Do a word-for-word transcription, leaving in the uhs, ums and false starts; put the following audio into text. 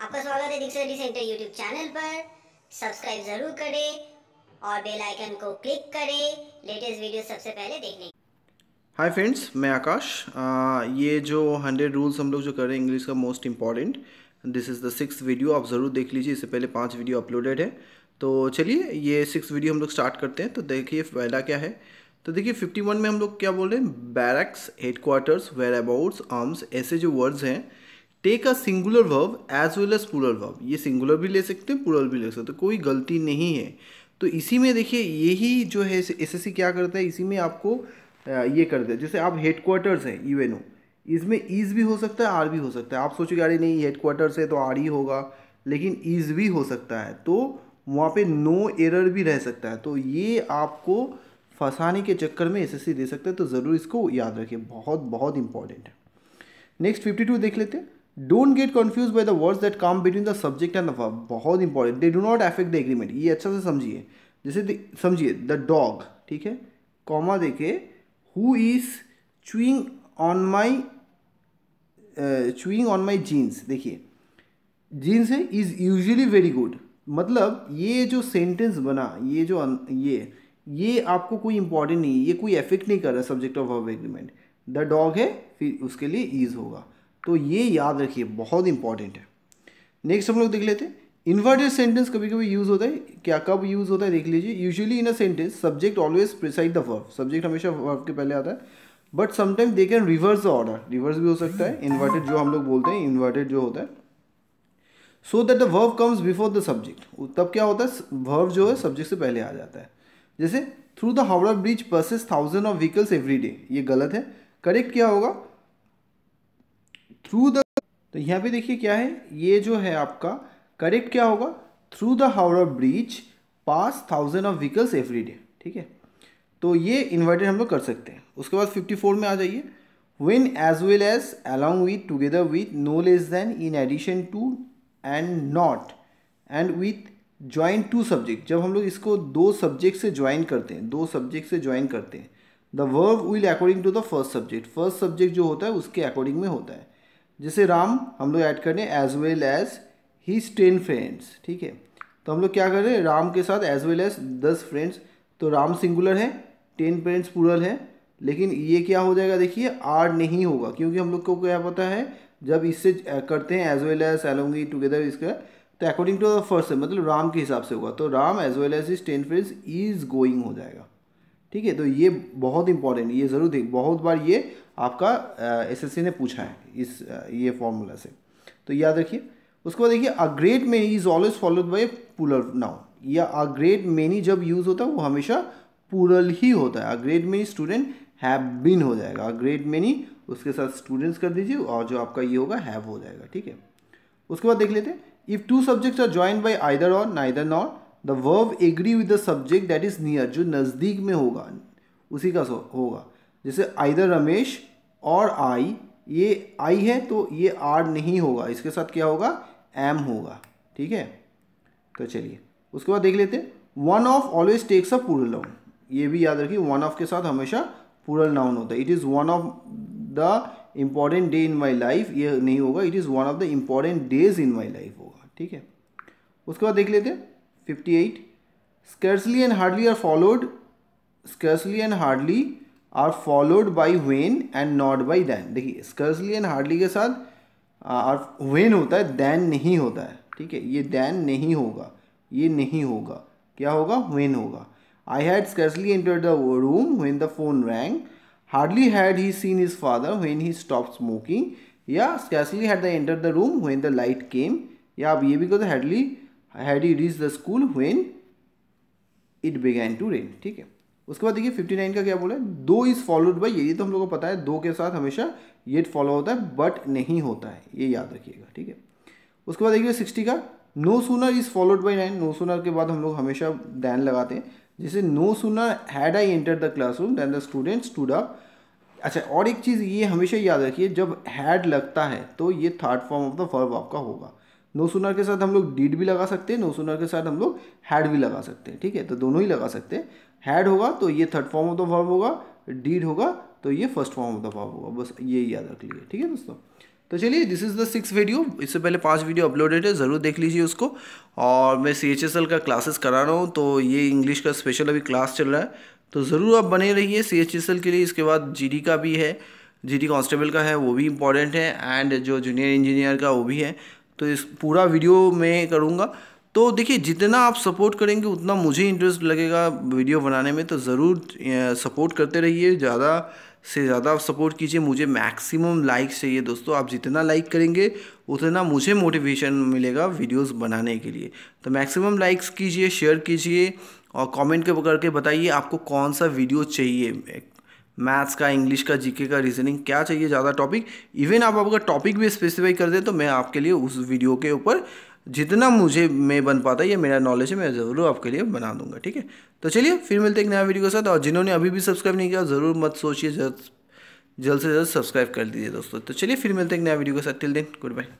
आपका स्वागत है डिक्शनरी सेंटर यूट्यूब चैनल पर। सब्सक्राइब जरूर करें और बेल आइकन को क्लिक करें लेटेस्ट वीडियो सबसे पहले देखने। हाय फ्रेंड्स, मैं आकाश। आ, ये जो हंड्रेड रूल्स हम लोग जो कर रहे हैं इंग्लिश का most important, this is the six video. आप ज़रूर देख लीजिए, इससे पहले पांच वीडियो अपलोडेड है। तो चलिए ये सिक्स वीडियो हम लोग स्टार्ट करते हैं। तो देखिए पहला क्या है। तो देखिए फिफ्टी वन में हम लोग क्या बोल रहे हैं, barracks, headquarters, whereabouts, arms, ऐसे जो वर्ड्स हैं, take a singular verb as well as plural verb. ये सिंगुलर भी ले सकते हैं, प्लूरल भी ले सकते हैं, कोई गलती नहीं है। तो इसी में देखिए यही जो है एसएससी क्या करता है, इसी में आपको आ, ये करते हैं। जैसे आप हेडक्वार्टर्स है यूएनओ, इसमें ईज भी हो सकता है, आर भी हो सकता है। आप सोचोगे अरे नहीं हेडक्वार्टर्स है तो आर ही होगा, लेकिन ईज भी हो सकता है, तो वहाँ पे नो एरर भी रह सकता है। तो ये आपको फंसाने के चक्कर में एसएससी दे सकता है, तो ज़रूर इसको याद रखिए, बहुत बहुत इंपॉर्टेंट है। नेक्स्ट फिफ्टी टू देख लेते हैं। Don't get confuse by the words that come between the subject and the verb. बहुत important, they do not affect the agreement. ये अच्छा से समझिए। जैसे समझिए द डॉग, ठीक है, कॉमा देखे, who is chewing on my chewing on my jeans. देखिए जीन्स है इज यूजुअली वेरी गुड, मतलब ये जो सेंटेंस बना, ये जो ये ये आपको कोई इंपॉर्टेंट नहीं है, ये कोई इफेक्ट नहीं कर रहा subject of verb agreement. The dog है फिर उसके लिए ईज होगा, तो ये याद रखिए, बहुत इंपॉर्टेंट है। नेक्स्ट हम लोग देख लेते हैं। इन्वर्टेड सेंटेंस कभी कभी यूज होता है, क्या कब यूज होता है देख लीजिए। Usually in a sentence subject always precede the verb, subject हमेशा वर्ब के पहले आता है, but sometime they can reverse the order. Reverse भी हो सकता है इन्वर्टेड, जो हम लोग बोलते हैं इन्वर्टेड जो होता है, so that the verb comes before the subject. तब क्या होता है, वर्ब जो है सब्जेक्ट से पहले आ जाता है। जैसे through the Howrah bridge passes thousand of vehicles every day, ये गलत है। करेक्ट क्या होगा, थ्रू द, तो यहाँ पे देखिए क्या है, ये जो है आपका करेक्ट क्या होगा, through the Howrah bridge pass thousand of vehicles every day, ठीक है। तो ये इन्वर्टेड हम लोग कर सकते हैं। उसके बाद फिफ्टी फोर में आ जाइए। When as well as, along with, together with, no less than, in addition to, and not, and with, join two subject. जब हम लोग इसको दो सब्जेक्ट से ज्वाइन करते हैं, दो सब्जेक्ट से ज्वाइन करते हैं, the verb will according to the first subject. First subject जो होता है उसके अकॉर्डिंग में होता है। जैसे राम हम लोग ऐड कर रहे हैं as well as his ten friends, ठीक है। तो हम लोग क्या कर रहे हैं, राम के साथ एज वेल एज दस फ्रेंड्स, तो राम सिंगुलर है, टेन फ्रेंड्स प्लूरल है, लेकिन ये क्या हो जाएगा देखिए, आर नहीं होगा, क्योंकि हम लोग को क्या पता है, जब इससे करते हैं as well as, along with, together, इसका तो अकॉर्डिंग टू द फर्स्ट है, मतलब राम के हिसाब से होगा, तो Ram as well as his ten friends is going हो जाएगा, ठीक है। तो ये बहुत इंपॉर्टेंट, ये ज़रूर देख, बहुत बार ये आपका एसएससी ने पूछा है इस ये फॉर्मूला से, तो याद रखिए। उसके बाद देखिए, a great many is always followed by plural noun, या अ ग्रेट मेनी जब यूज़ होता है वो हमेशा प्लूरल ही होता है। A great many student have been हो जाएगा, अ ग्रेट मेनी उसके साथ स्टूडेंट्स कर दीजिए, और जो आपका ये होगा हैव हो जाएगा, ठीक है। उसके बाद देख लेते हैं। If two subjects are joined by either or, neither nor, the verb agree with the subject that is near, जो नज़दीक में होगा उसी का होगा। जैसे आइदर रमेश और आई, ये आई है तो ये आर नहीं होगा, इसके साथ क्या होगा, एम होगा, ठीक है। तो चलिए उसके बाद देख लेते हैं। One of always takes a plural noun, ये भी याद रखिए, वन ऑफ के साथ हमेशा प्लूरल नाउन होता है। It is one of the important day in my life, ये नहीं होगा, it is one of the important days in my life होगा, ठीक है। उसके बाद देख लेते हैं fifty eight. Scarcely and hardly are followed, scarcely and hardly are followed by when and not by than. देखिए स्कर्सली एंड हार्डली के साथ आर व्हेन होता है, दैन नहीं होता है, ठीक है। ये दैन नहीं होगा, ये नहीं होगा, क्या होगा, व्हेन होगा। I had scarcely entered the room when the phone rang, hardly had he seen his father when he stop smoking, या scarcely had the enter the room when the light came, या आप ये भी कहते hardly had he reach the school when it began to rain, ठीक है। उसके बाद देखिए फिफ्टी नाइन का क्या बोला है, दो इज फॉलोड बाई, ये तो हम लोगों को पता है, दो के साथ हमेशा येट फॉलो होता है, बट नहीं होता है, ये याद रखिएगा, ठीक है। उसके बाद देखिए सिक्सटी का, no sooner is followed by nine, no sooner के बाद हम लोग हमेशा दैन लगाते हैं। जैसे no sooner had I enter the classroom than the student stood up. अच्छा, और एक चीज़ ये हमेशा याद रखिए, जब हैड लगता है तो ये third form of the verb आपका होगा। नो सुनर के साथ हम लोग डीड भी लगा सकते हैं, नो सुनर के साथ हम लोग हैड भी लगा सकते हैं, ठीक है। तो दोनों ही लगा सकते हैं। हैड होगा तो ये third form of the verb होगा, डीड होगा तो ये first form of the verb होगा, बस ये याद रख लीजिए, ठीक है दोस्तों। तो चलिए this is the six video. इससे पहले पांच वीडियो अपलोडेड है, ज़रूर देख लीजिए उसको। और मैं सी एच एस एल का क्लासेस करा रहा हूँ, तो ये इंग्लिश का स्पेशल अभी क्लास चल रहा है, तो ज़रूर आप बने रहिए सी एच एस एल के लिए। इसके बाद जी डी का भी है, जी डी कांस्टेबल का है, वो भी इम्पॉर्टेंट है, एंड जो जूनियर इंजीनियर का वो भी है। तो इस पूरा वीडियो मैं करूँगा। तो देखिए जितना आप सपोर्ट करेंगे उतना मुझे इंटरेस्ट लगेगा वीडियो बनाने में, तो ज़रूर सपोर्ट करते रहिए, ज़्यादा से ज़्यादा आप सपोर्ट कीजिए। मुझे मैक्सिमम लाइक्स चाहिए दोस्तों, आप जितना लाइक करेंगे उतना मुझे मोटिवेशन मिलेगा वीडियोस बनाने के लिए। तो मैक्सिमम लाइक्स कीजिए, शेयर कीजिए, और कमेंट के करके बताइए आपको कौन सा वीडियो चाहिए, मैथ्स का, इंग्लिश का, जीके का, रीजनिंग, क्या चाहिए ज़्यादा टॉपिक। इवन आप अगर टॉपिक भी स्पेसिफाई कर दें तो मैं आपके लिए उस वीडियो के ऊपर जितना मुझे में बन पाता है, ये मेरा नॉलेज है, मैं ज़रूर आपके लिए बना दूंगा, ठीक है। तो चलिए फिर मिलते हैं एक नया वीडियो के साथ, और जिन्होंने अभी भी सब्सक्राइब नहीं किया ज़रूर मत सोचिए, जल्द जल्द से जल्द सब्सक्राइब कर दीजिए दोस्तों। तो चलिए फिर मिलते हैं एक नया वीडियो के साथ, टिल देन गुड बाय।